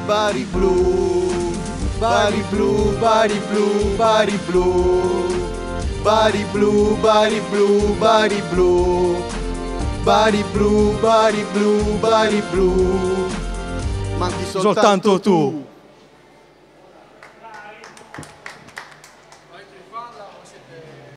Bari blu, Bari blu, Bari blu, Bari blu, Bari blu, Bari blu, Bari blu, Bari blu, Bari blu, Bari blu. Manchi soltanto tu.